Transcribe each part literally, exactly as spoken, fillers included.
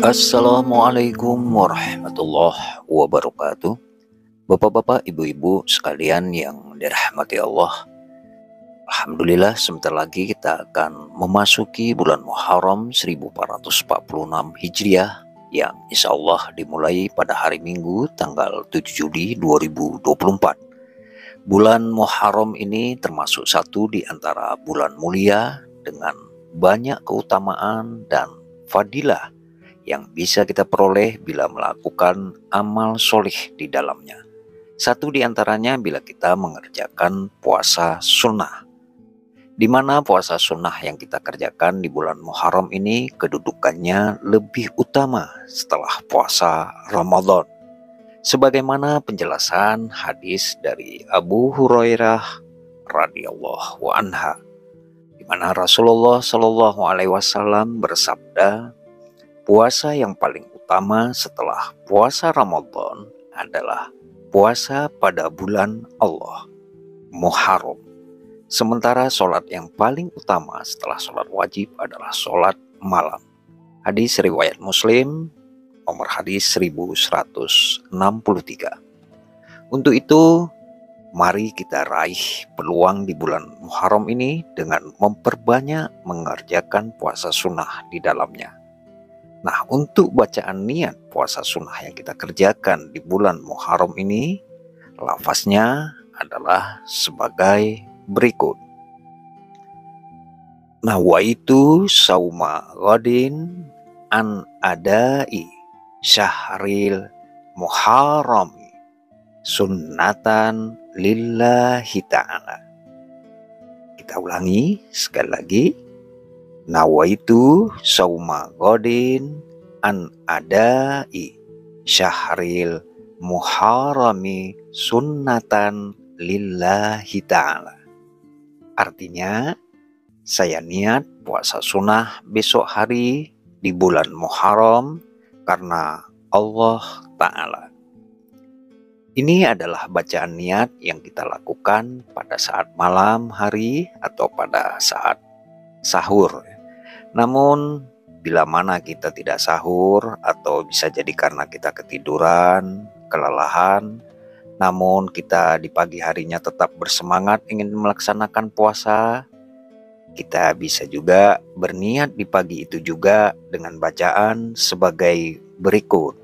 Assalamualaikum warahmatullahi wabarakatuh. Bapak-bapak, ibu-ibu sekalian yang dirahmati Allah. Alhamdulillah, sebentar lagi kita akan memasuki bulan Muharram seribu empat ratus empat puluh enam Hijriah yang insya Allah dimulai pada hari Minggu tanggal tujuh Juli dua ribu dua puluh empat. Bulan Muharram ini termasuk satu di antara bulan mulia dengan banyak keutamaan dan fadilah yang bisa kita peroleh bila melakukan amal solih di dalamnya. Satu di antaranya bila kita mengerjakan puasa sunnah, di mana puasa sunnah yang kita kerjakan di bulan Muharram ini kedudukannya lebih utama setelah puasa Ramadan. Sebagaimana penjelasan hadis dari Abu Hurairah radhiyallahu anha, di mana Rasulullah shallallahu alaihi wasallam bersabda, puasa yang paling utama setelah puasa Ramadan adalah puasa pada bulan Allah, Muharram. Sementara sholat yang paling utama setelah sholat wajib adalah sholat malam. Hadis riwayat Muslim, nomor hadis seribu seratus enam puluh tiga. Untuk itu, mari kita raih peluang di bulan Muharram ini dengan memperbanyak mengerjakan puasa sunnah di dalamnya. Nah, untuk bacaan niat puasa sunnah yang kita kerjakan di bulan Muharram ini, lafaznya adalah sebagai berikut. Nawaitu sauma ghadin an adai syahril muharrami sunnatan lillahi ta'ala. Kita ulangi sekali lagi. Nawaitu sauma ghadin an adai syahril muharrami sunnatan lillahi ta'ala. Artinya, saya niat puasa sunnah besok hari di bulan Muharram karena Allah Ta'ala. Ini adalah bacaan niat yang kita lakukan pada saat malam hari atau pada saat sahur. Namun bila mana kita tidak sahur atau bisa jadi karena kita ketiduran, kelelahan, namun kita di pagi harinya tetap bersemangat ingin melaksanakan puasa, kita bisa juga berniat di pagi itu juga dengan bacaan sebagai berikut.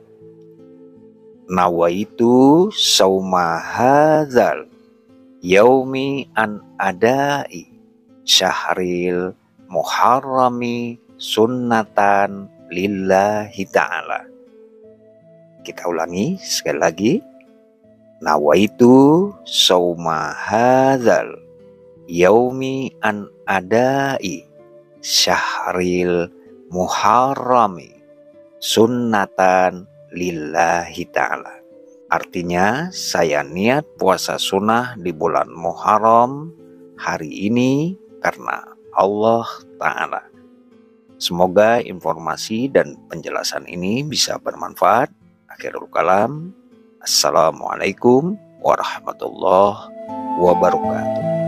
Nawaitu sauma hadzal yaumi an adai syahril muharrami sunnatan lillahi ta'ala. Kita ulangi sekali lagi. Nawaitu sauma hadzal yaumi an adai syahril muharrami sunnatan lillahi ta'ala. Artinya, saya niat puasa sunnah di bulan Muharram hari ini karena Allah Ta'ala. Semoga informasi dan penjelasan ini bisa bermanfaat. Akhirul kalam. Assalamualaikum warahmatullahi wabarakatuh.